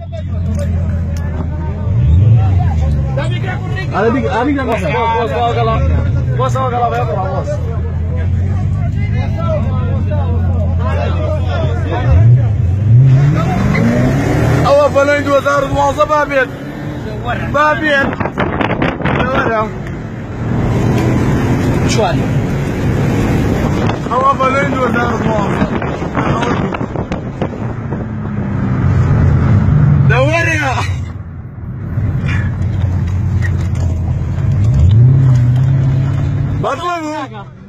Abi kan bos kalau bayar bos. أول فلان وزارة المواصلات بابيت شو هذا؟ أول فلان وزارة المواصلات دوريها بطلبوا